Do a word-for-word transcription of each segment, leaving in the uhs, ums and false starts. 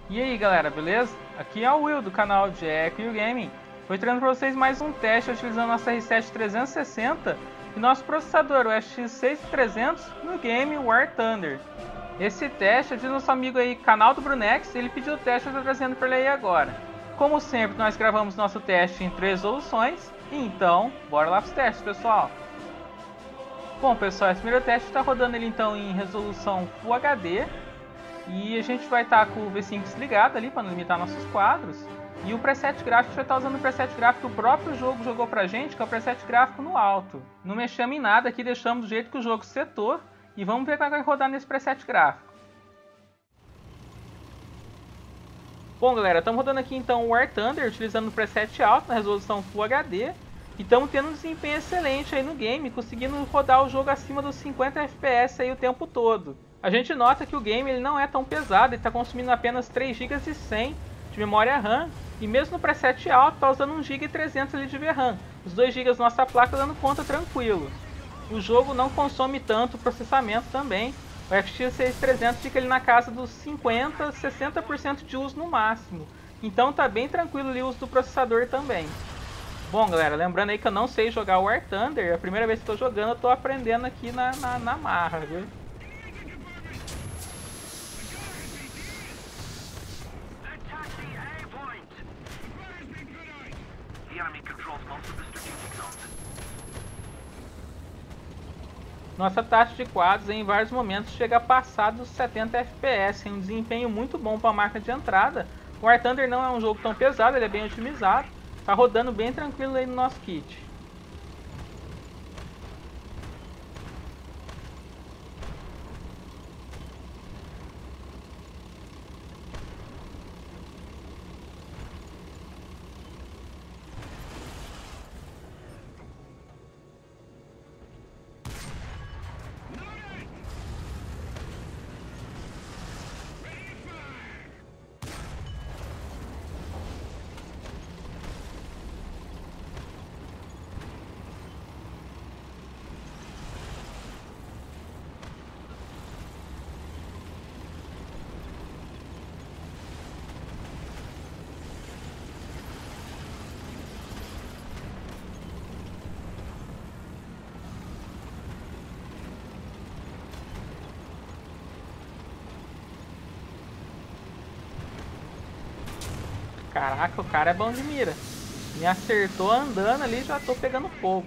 E aí galera, beleza? Aqui é o Will do canal Jack Will Gaming. Vou trazendo para vocês mais um teste utilizando nossa R sete trezentos e sessenta e nosso processador, o X X seis mil e trezentos, no game War Thunder. Esse teste é de nosso amigo aí, canal do Brunex, ele pediu o teste e eu estou trazendo para ele aí agora. Como sempre, nós gravamos nosso teste em três resoluções, então bora lá para os testes, pessoal. Bom pessoal, esse primeiro teste está rodando ele então em resolução Full H D. E a gente vai estar com o V cinco desligado ali para não limitar nossos quadros. E o preset gráfico já está usando o preset gráfico que o próprio jogo jogou pra gente, que é o preset gráfico no alto. Não mexemos em nada aqui, deixamos do jeito que o jogo setou. E vamos ver como é que vai rodar nesse preset gráfico. Bom galera, estamos rodando aqui então o War Thunder, utilizando o preset alto na resolução Full H D. E estamos tendo um desempenho excelente aí no game, conseguindo rodar o jogo acima dos cinquenta F P S aí o tempo todo. A gente nota que o game ele não é tão pesado, ele está consumindo apenas três gigas e cem de memória RAM, e mesmo no preset alto está usando um giga e trezentos ali de V RAM. Os dois gigas da nossa placa dando conta tranquilo. O jogo não consome tanto processamento também. O X X seis mil e trezentos fica ali na casa dos cinquenta, sessenta por cento de uso no máximo. Então tá bem tranquilo ali o uso do processador também. Bom galera, lembrando aí que eu não sei jogar War Thunder, é a primeira vez que estou jogando, eu estou aprendendo aqui na, na, na marra, viu? Nossa taxa de quadros em vários momentos chega a passar dos setenta F P S, em um desempenho muito bom para a marca de entrada. O War Thunder não é um jogo tão pesado, ele é bem otimizado, está rodando bem tranquilo aí no nosso kit. Caraca, o cara é bom de mira. Me acertou andando ali, já tô pegando fogo.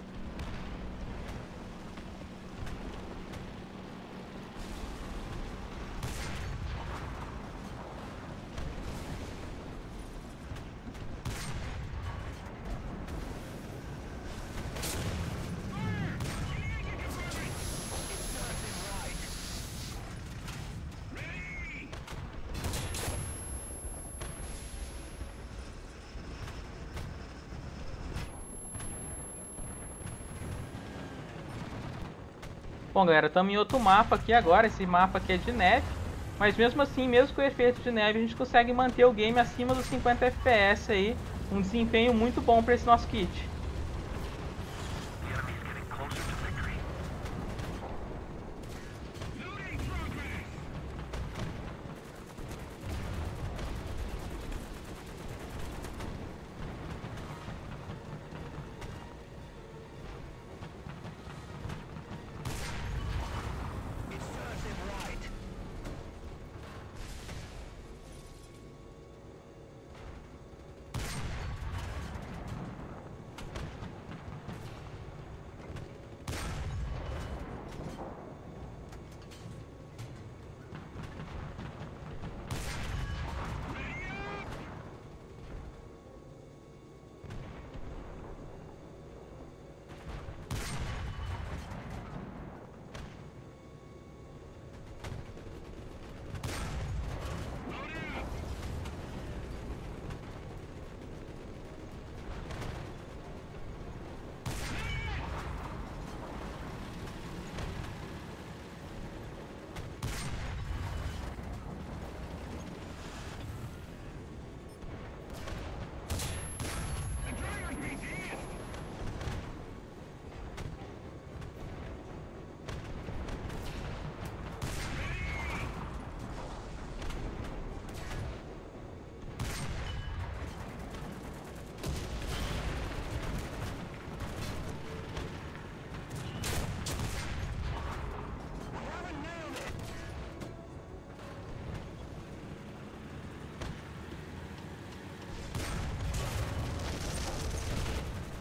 Bom galera, estamos em outro mapa aqui agora, esse mapa aqui é de neve, mas mesmo assim, mesmo com o efeito de neve, a gente consegue manter o game acima dos cinquenta F P S aí, um desempenho muito bom para esse nosso kit.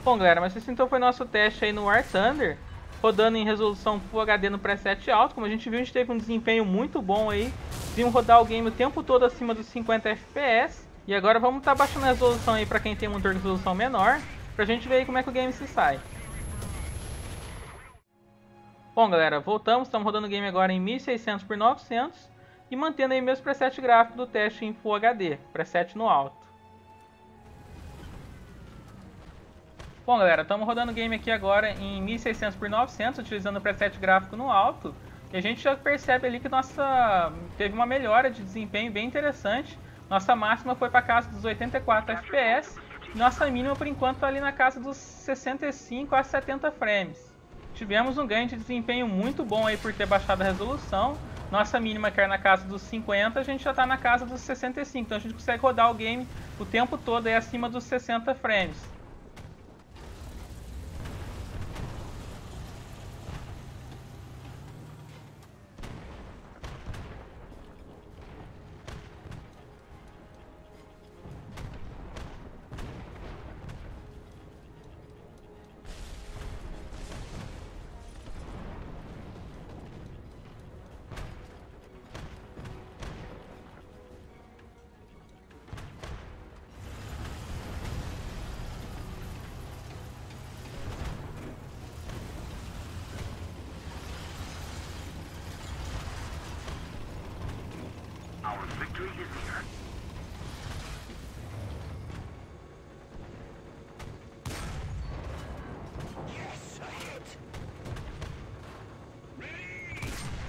Bom galera, mas esse então foi nosso teste aí no War Thunder, rodando em resolução Full H D no preset alto. Como a gente viu, a gente teve um desempenho muito bom aí, vimos rodar o game o tempo todo acima dos cinquenta F P S. E agora vamos estar tá baixando a resolução aí para quem tem monitor de resolução menor, pra gente ver aí como é que o game se sai. Bom galera, voltamos, estamos rodando o game agora em mil e seiscentos por novecentos e mantendo aí o mesmo preset gráfico do teste em Full H D, preset no alto. Bom galera, estamos rodando o game aqui agora em mil e seiscentos por novecentos, utilizando o preset gráfico no alto. E a gente já percebe ali que nossa teve uma melhora de desempenho bem interessante. Nossa máxima foi para casa dos oitenta e quatro F P S e nossa mínima por enquanto está ali na casa dos sessenta e cinco a setenta frames. Tivemos um ganho de desempenho muito bom aí por ter baixado a resolução. Nossa mínima que era na casa dos cinquenta, a gente já está na casa dos sessenta e cinco, então a gente consegue rodar o game o tempo todo aí acima dos sessenta frames. Our victory is near. Yes, a hit. Ready.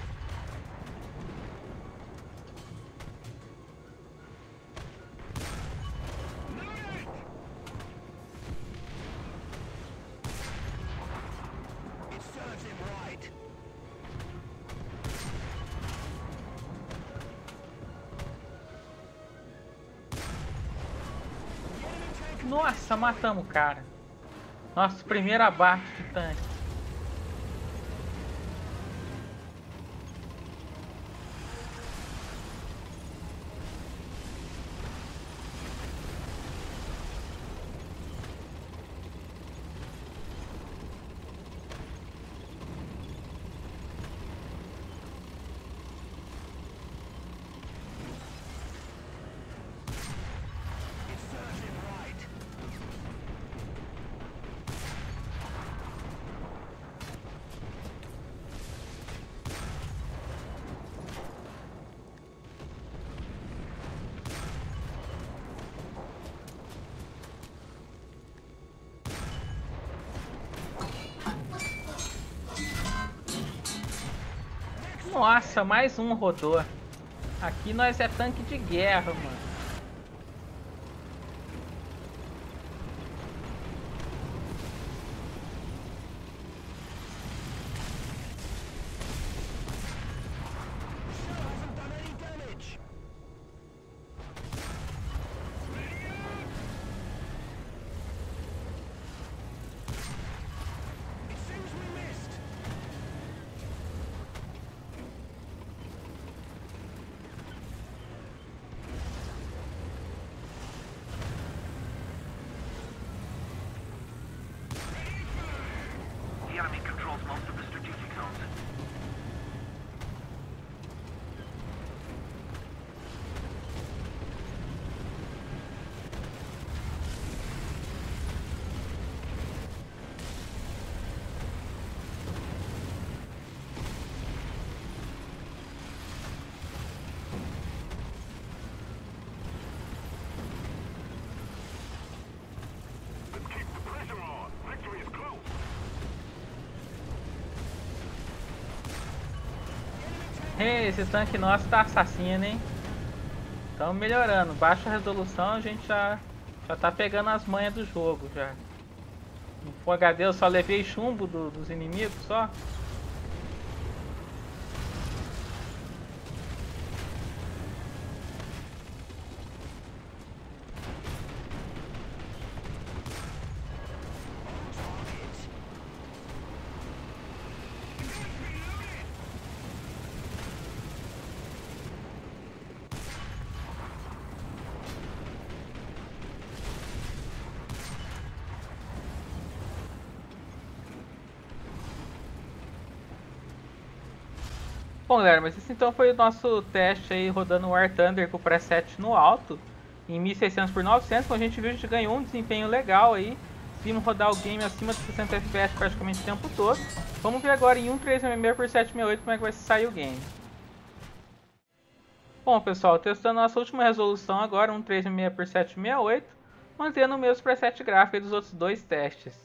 Loaded. It serves him right. Nossa, matamos o cara. Nosso primeiro abate de tanque. Nossa, mais um rodou. Aqui nós é tanque de guerra, mano. The enemy controls most of the strategic zones. Let's keep the pressure on. Victory is close. Hey, esse tanque nosso tá assassino, hein? Estamos melhorando. Baixa a resolução, a gente já, já tá pegando as manhas do jogo já. No Full H D eu só levei chumbo do, dos inimigos só. Bom, galera, mas esse então foi o nosso teste aí rodando o War Thunder com o preset no alto, em mil e seiscentos por novecentos. Como a gente viu, a gente ganhou um desempenho legal aí. Conseguimos rodar o game acima de sessenta F P S praticamente o tempo todo. Vamos ver agora em um três seis seis por setecentos e sessenta e oito como é que vai sair o game. Bom, pessoal, testando nossa última resolução agora, um três seis seis por setecentos e sessenta e oito, mantendo o mesmo preset gráfico dos outros dois testes.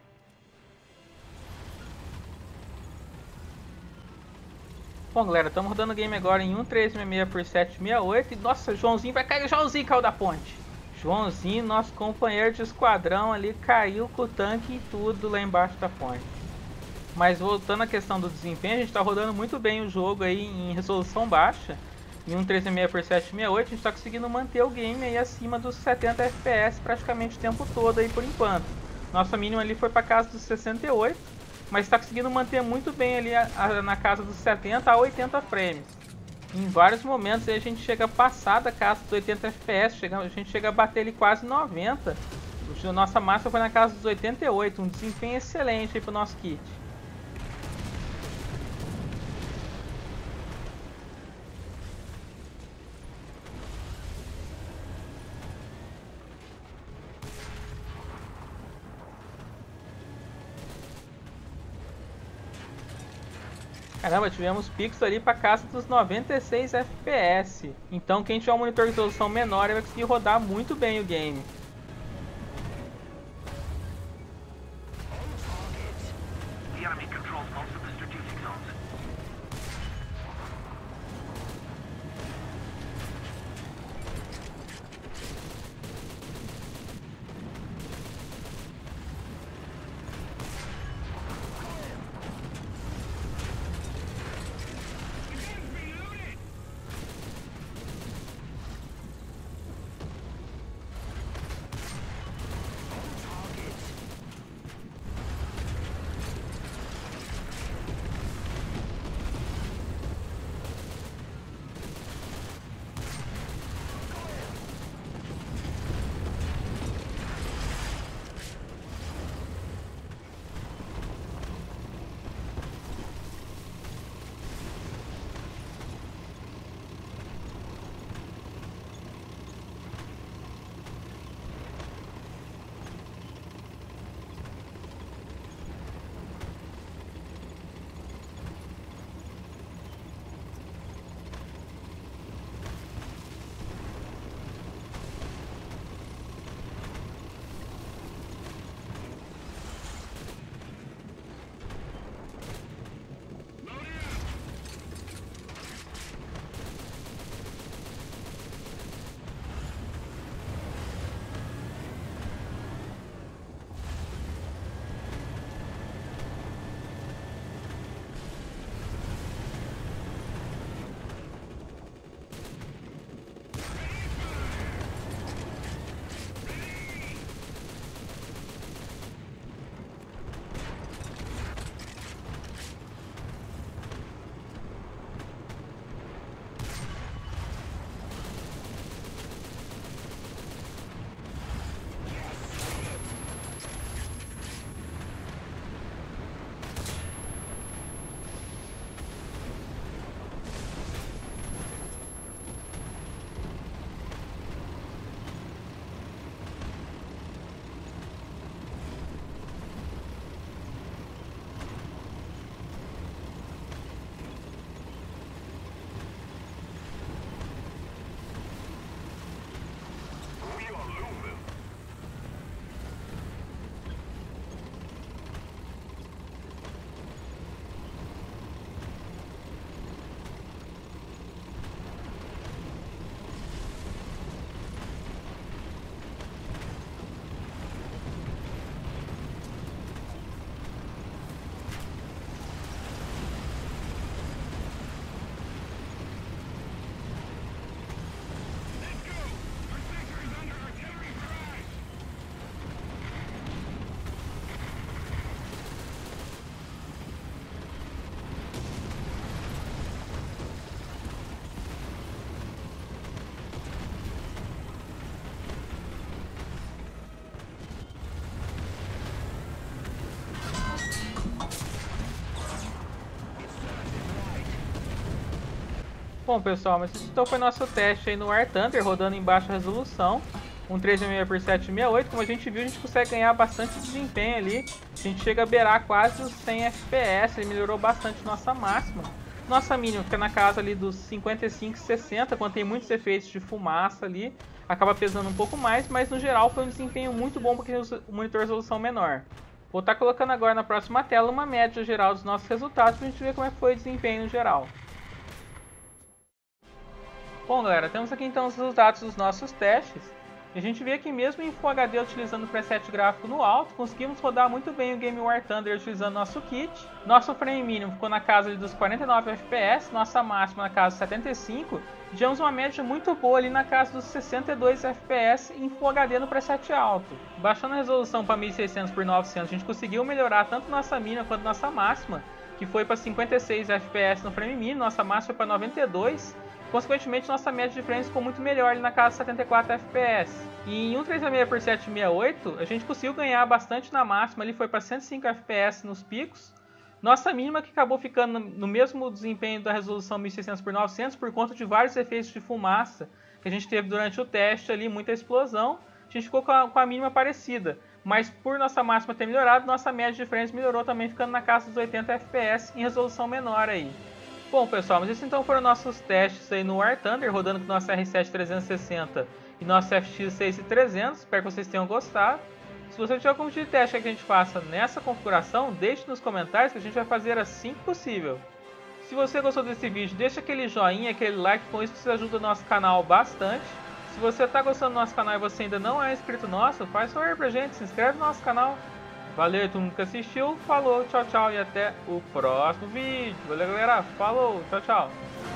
Bom, galera, estamos rodando o game agora em um três seis seis por setecentos e sessenta e oito. E nossa, Joãozinho vai cair. O Joãozinho caiu da ponte. Joãozinho, nosso companheiro de esquadrão ali, caiu com o tanque e tudo lá embaixo da ponte. Mas voltando à questão do desempenho, a gente está rodando muito bem o jogo aí em resolução baixa. Em um três seis seis por setecentos e sessenta e oito, a gente está conseguindo manter o game aí acima dos setenta F P S praticamente o tempo todo aí por enquanto. Nossa mínima ali foi para casa dos sessenta e oito. Mas está conseguindo manter muito bem ali a, a, na casa dos setenta a oitenta frames. Em vários momentos a gente chega a passar da casa dos oitenta F P S, chega, a gente chega a bater ali quase noventa. Nossa máxima foi na casa dos oitenta e oito, um desempenho excelente para o nosso kit. Caramba, tivemos picos ali para casa dos noventa e seis F P S. Então quem tiver um monitor de resolução menor vai conseguir rodar muito bem o game. The enemy controls most of the strategic zones. Bom pessoal, mas esse então foi nosso teste aí no War Thunder, rodando em baixa resolução, um três sessenta por setecentos e sessenta e oito. Como a gente viu, a gente consegue ganhar bastante desempenho ali, a gente chega a beirar quase os cem F P S, ele melhorou bastante nossa máxima. Nossa mínima fica na casa ali dos cinquenta e cinco, sessenta, quando tem muitos efeitos de fumaça ali, acaba pesando um pouco mais, mas no geral foi um desempenho muito bom porque o monitor resolução menor. Vou estar colocando agora na próxima tela uma média geral dos nossos resultados para a gente ver como é que foi o desempenho no geral. Bom galera, temos aqui então os resultados dos nossos testes. A gente vê que mesmo em Full H D utilizando o preset gráfico no alto, conseguimos rodar muito bem o game War Thunder utilizando nosso kit. Nosso frame mínimo ficou na casa dos quarenta e nove F P S, nossa máxima na casa dos setenta e cinco. Tivemos uma média muito boa ali na casa dos sessenta e dois F P S em Full H D no preset alto. Baixando a resolução para mil e seiscentos por novecentos, a gente conseguiu melhorar tanto nossa mínima quanto nossa máxima, que foi para cinquenta e seis F P S no frame mínimo, nossa máxima foi para noventa e dois. Consequentemente, nossa média de frames ficou muito melhor ali na casa de setenta e quatro F P S. E em um três sessenta por setecentos e sessenta e oito, a gente conseguiu ganhar bastante na máxima, ali foi para cento e cinco F P S nos picos. Nossa mínima que acabou ficando no mesmo desempenho da resolução mil e seiscentos por novecentos por conta de vários efeitos de fumaça que a gente teve durante o teste ali, muita explosão. A gente ficou com a, com a mínima parecida, mas por nossa máxima ter melhorado, nossa média de frames melhorou também, ficando na casa dos oitenta F P S em resolução menor aí. Bom pessoal, mas esses então foram nossos testes aí no War Thunder, rodando com nosso R sete trezentos e sessenta e nosso F X seis trezentos, espero que vocês tenham gostado. Se você tiver algum tipo de teste que a gente faça nessa configuração, deixe nos comentários que a gente vai fazer assim que possível. Se você gostou desse vídeo, deixa aquele joinha, aquele like, com isso você ajuda o nosso canal bastante. Se você está gostando do nosso canal e você ainda não é inscrito nosso, faz favor pra gente, se inscreve no nosso canal. Valeu todo mundo que assistiu, falou, tchau, tchau e até o próximo vídeo. Valeu galera, falou, tchau, tchau.